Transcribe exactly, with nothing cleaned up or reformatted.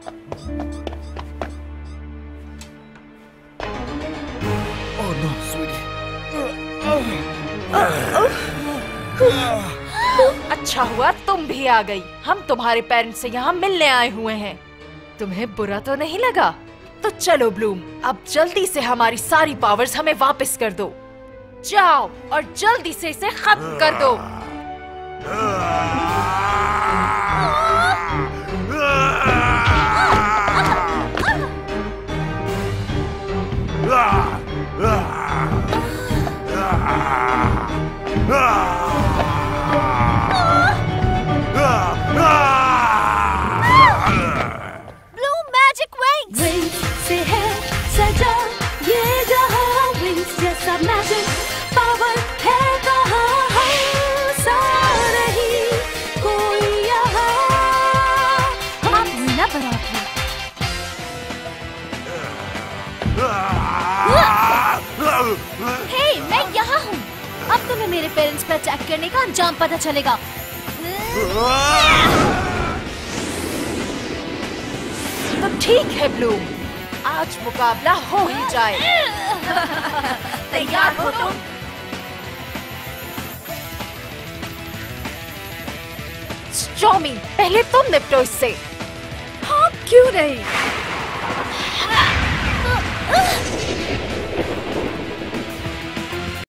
Oh no Sweety. अच्छा हुआ तुम भी आ गई। हम तुम्हारे पेरेंट्स से यहाँ मिलने आए हुए हैं। तुम्हें बुरा तो नहीं लगा? तो चलो ब्लूम, अब जल्दी से हमारी सारी पावर्स हमें वापस कर दो। जाओ और जल्दी से इसे खत्म कर दो। Bloom magic wings. विंग्स से है सजा ये जहां, विंग्स जैसा मैजिक पावर है कहाँ, हंसा नहीं कोई यहाँ। आप ना बराबर। हे, मैं यहाँ हूँ। अब तुम्हें मेरे पेरेंट्स पर अटैक करने का अंजाम पता चलेगा। तो ठीक है ब्लूम, आज मुकाबला हो ही जाए। तैयार हो तुम? स्टॉर्मी, पहले तुम निपटो इससे। हाँ क्यों नहीं।